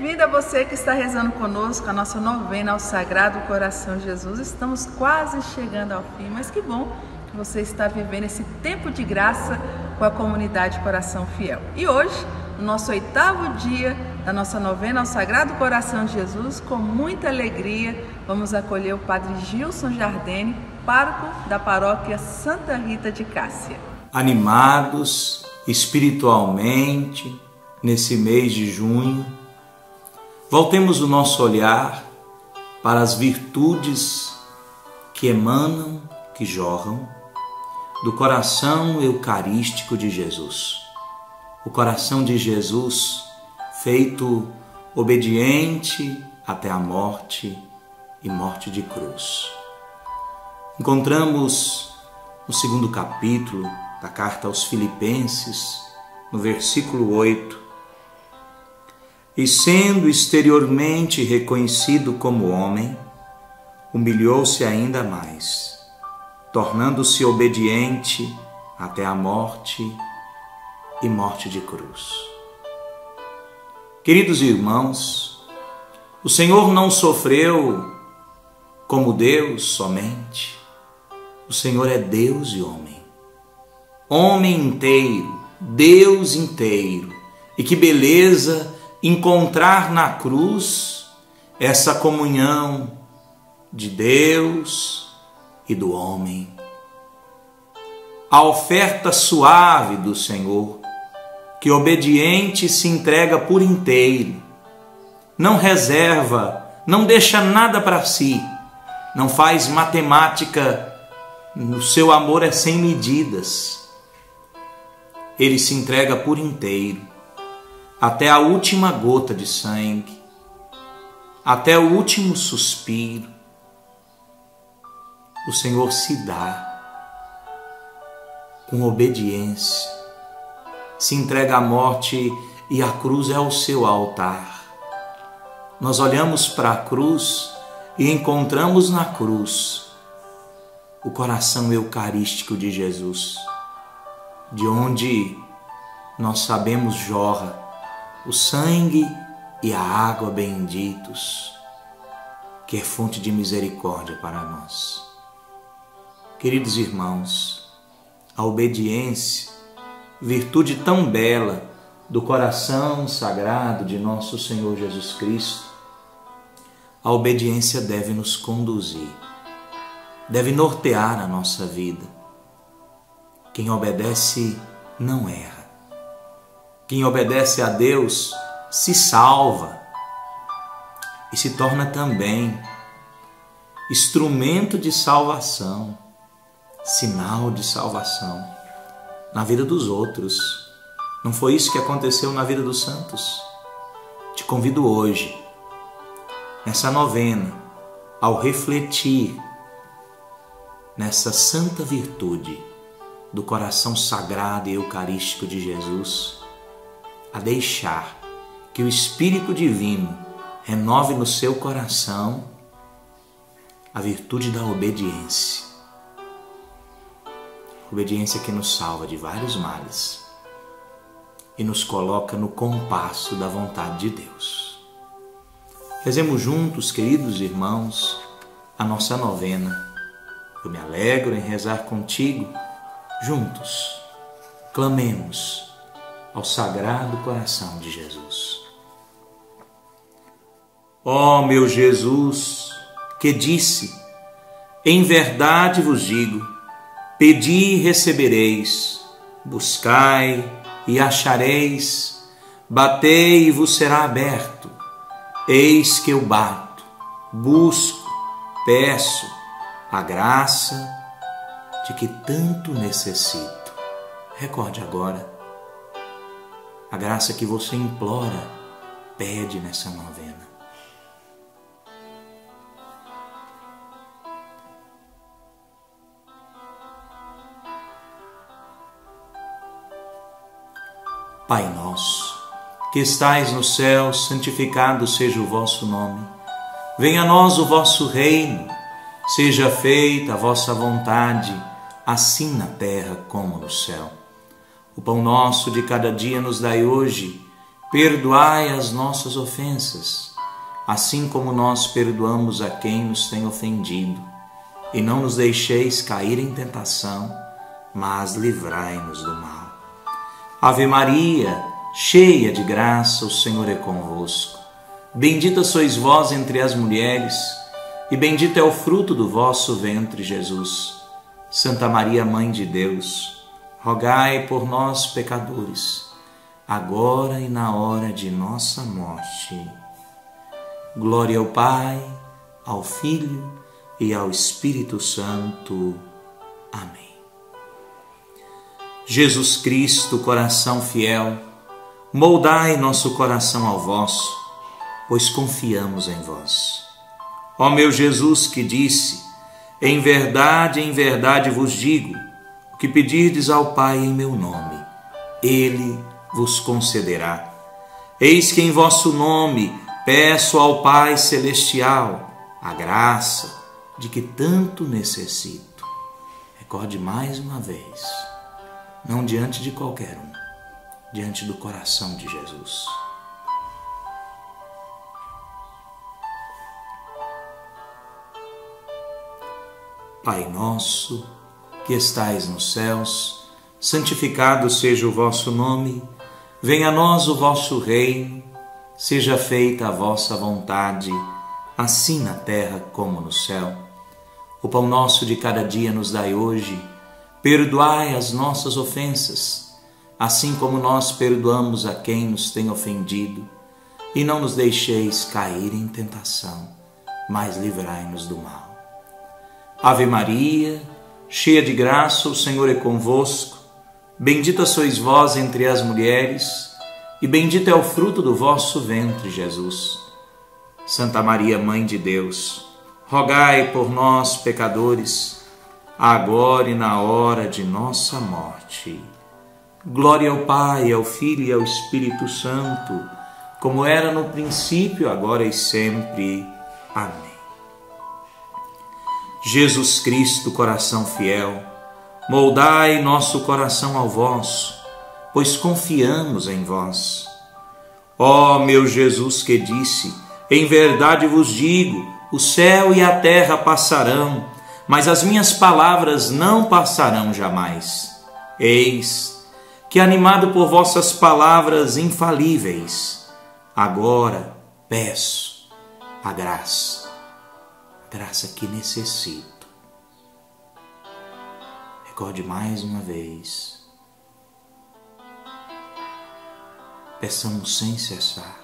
bem-vindo a você que está rezando conosco a nossa novena ao Sagrado Coração de Jesus. Estamos quase chegando ao fim, mas que bom que você está vivendo esse tempo de graça com a comunidade Coração Fiel. E hoje, no nosso 8º dia da nossa novena ao Sagrado Coração de Jesus, com muita alegria, vamos acolher o Padre Gilson Jardene, pároco da paróquia Santa Rita de Cássia. Animados espiritualmente, nesse mês de junho, voltemos o nosso olhar para as virtudes que emanam, que jorram do coração eucarístico de Jesus. O coração de Jesus feito obediente até a morte e morte de cruz. Encontramos no 2º capítulo da carta aos Filipenses, no versículo 8, e sendo exteriormente reconhecido como homem, humilhou-se ainda mais, tornando-se obediente até a morte e morte de cruz. Queridos irmãos, o Senhor não sofreu como Deus somente. O Senhor é Deus e homem. Homem inteiro, Deus inteiro. E que beleza encontrar na cruz essa comunhão de Deus e do homem. A oferta suave do Senhor, que obediente se entrega por inteiro, não reserva, não deixa nada para si, não faz matemática, o seu amor é sem medidas. Ele se entrega por inteiro, até a última gota de sangue, até o último suspiro. O Senhor se dá com obediência, se entrega à morte e a cruz é o seu altar. Nós olhamos para a cruz e encontramos na cruz o coração eucarístico de Jesus, de onde nós sabemos jorra o sangue e a água benditos, que é fonte de misericórdia para nós. Queridos irmãos, a obediência, virtude tão bela do coração sagrado de nosso Senhor Jesus Cristo, a obediência deve nos conduzir, deve nortear a nossa vida. Quem obedece não erra. Quem obedece a Deus se salva e se torna também instrumento de salvação, sinal de salvação na vida dos outros. Não foi isso que aconteceu na vida dos santos? Te convido hoje, nessa novena, ao refletir nessa santa virtude do coração sagrado e eucarístico de Jesus, a deixar que o Espírito Divino renove no seu coração a virtude da obediência. Obediência que nos salva de vários males e nos coloca no compasso da vontade de Deus. Rezemos juntos, queridos irmãos, a nossa novena. Eu me alegro em rezar contigo. Juntos, clamemos ao Sagrado Coração de Jesus. Ó meu Jesus, que disse: em verdade vos digo, pedi e recebereis, buscai e achareis, batei e vos será aberto. Eis que eu bato, busco, peço a graça de que tanto necessito. Recorde agora a graça que você implora, pede nessa novena. Pai nosso, que estais no céu, santificado seja o vosso nome. Venha a nós o vosso reino. Seja feita a vossa vontade, assim na terra como no céu. O pão nosso de cada dia nos dai hoje. perdoai as nossas ofensas, assim como nós perdoamos a quem nos tem ofendido. E não nos deixeis cair em tentação, mas livrai-nos do mal. Ave Maria, cheia de graça, o Senhor é convosco. Bendita sois vós entre as mulheres, e bendito é o fruto do vosso ventre, Jesus. Santa Maria, Mãe de Deus, rogai por nós, pecadores, agora e na hora de nossa morte. Glória ao Pai, ao Filho e ao Espírito Santo. Amém. Jesus Cristo, coração fiel, moldai nosso coração ao vosso, pois confiamos em vós. Ó meu Jesus, que disse: em verdade vos digo, o que pedirdes ao Pai em meu nome, Ele vos concederá. Eis que em vosso nome peço ao Pai Celestial a graça de que tanto necessito. Recorde mais uma vez, não diante de qualquer um, diante do coração de Jesus. Pai nosso, que estais nos céus, santificado seja o vosso nome, venha a nós o vosso reino, seja feita a vossa vontade, assim na terra como no céu. O pão nosso de cada dia nos dai hoje, perdoai as nossas ofensas, assim como nós perdoamos a quem nos tem ofendido, e não nos deixeis cair em tentação, mas livrai-nos do mal. Ave Maria, cheia de graça, o Senhor é convosco. Bendita sois vós entre as mulheres, e bendito é o fruto do vosso ventre, Jesus. Santa Maria, Mãe de Deus, rogai por nós, pecadores, agora e na hora de nossa morte. Glória ao Pai, ao Filho e ao Espírito Santo, como era no princípio, agora e sempre. Amém. Jesus Cristo, coração fiel, moldai nosso coração ao vosso, pois confiamos em vós. Ó meu Jesus, que disse: em verdade vos digo, o céu e a terra passarão, mas as minhas palavras não passarão jamais. Eis que, animado por vossas palavras infalíveis, agora peço a graça que necessito. Recorde mais uma vez. Peçamos sem cessar.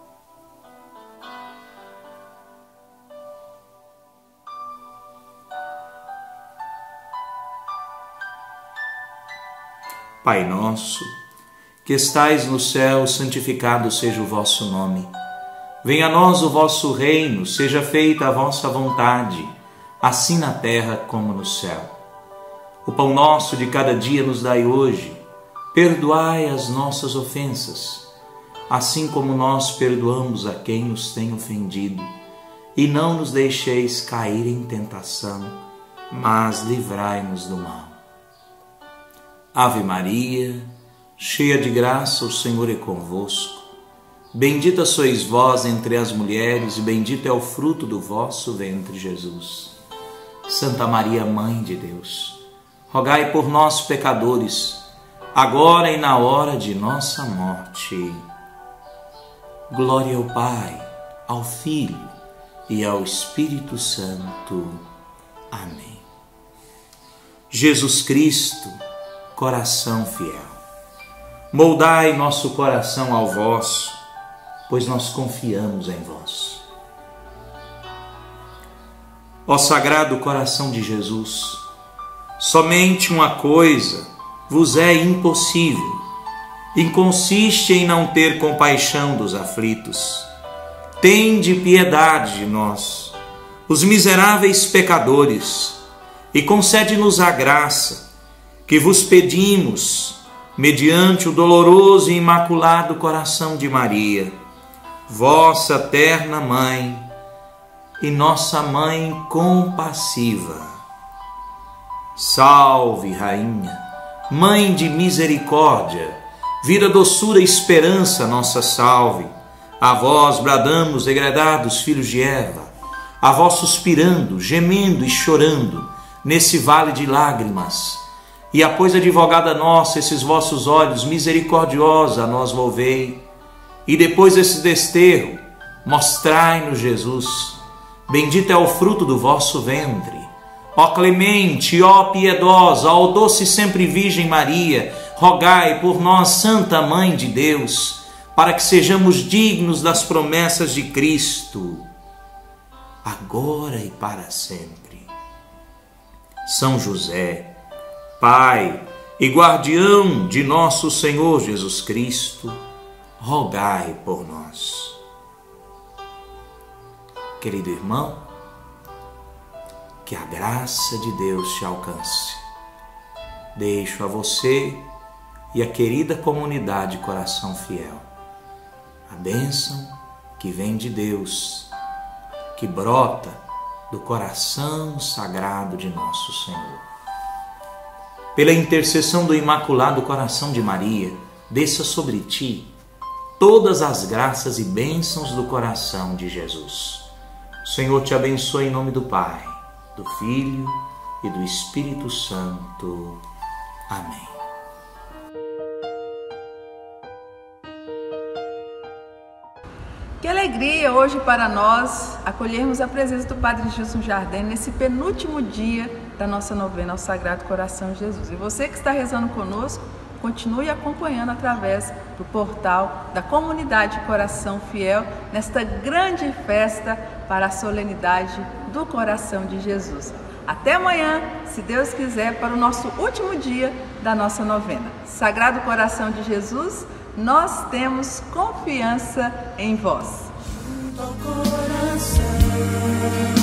Pai nosso, que estais no céu, santificado seja o vosso nome. Venha a nós o vosso reino, seja feita a vossa vontade, assim na terra como no céu. O pão nosso de cada dia nos dai hoje. Perdoai as nossas ofensas, assim como nós perdoamos a quem nos tem ofendido. E não nos deixeis cair em tentação, mas livrai-nos do mal. Ave Maria, cheia de graça, o Senhor é convosco. Bendita sois vós entre as mulheres, e bendito é o fruto do vosso ventre, Jesus. Santa Maria, Mãe de Deus, rogai por nós, pecadores, agora e na hora de nossa morte. Glória ao Pai, ao Filho e ao Espírito Santo. Amém. Jesus Cristo, coração fiel, moldai nosso coração ao vosso, pois nós confiamos em vós. Ó Sagrado Coração de Jesus, somente uma coisa vos é impossível, e consiste em não ter compaixão dos aflitos. Tende piedade de nós, os miseráveis pecadores, e concede-nos a graça que vos pedimos, mediante o doloroso e imaculado coração de Maria, vossa terna Mãe e nossa Mãe compassiva. Salve, Rainha, Mãe de misericórdia, Vida, doçura e esperança, nossa salve. A vós bradamos, degredados filhos de Eva, a vós suspirando, gemendo e chorando, nesse vale de lágrimas. E após, advogada nossa, esses vossos olhos misericordiosa a nós volvei. E depois desse desterro, mostrai-nos Jesus. Bendito é o fruto do vosso ventre. Ó clemente, ó piedosa, ó doce sempre Virgem Maria, rogai por nós, Santa Mãe de Deus, para que sejamos dignos das promessas de Cristo, agora e para sempre. São José, Pai e guardião de nosso Senhor Jesus Cristo, rogai por nós. Querido irmão, que a graça de Deus te alcance. Deixo a você e a querida comunidade Coração Fiel a bênção que vem de Deus, que brota do coração sagrado de nosso Senhor. Pela intercessão do Imaculado Coração de Maria, desça sobre ti todas as graças e bênçãos do coração de Jesus. O Senhor te abençoe em nome do Pai, do Filho e do Espírito Santo. Amém. Que alegria hoje para nós acolhermos a presença do Padre Gilson Jardim nesse penúltimo dia da nossa novena ao Sagrado Coração de Jesus. E você que está rezando conosco, continue acompanhando através do portal da Comunidade Coração Fiel nesta grande festa para a solenidade do Coração de Jesus. Até amanhã, se Deus quiser, para o nosso último dia da nossa novena. Sagrado Coração de Jesus, nós temos confiança em vós. Coração.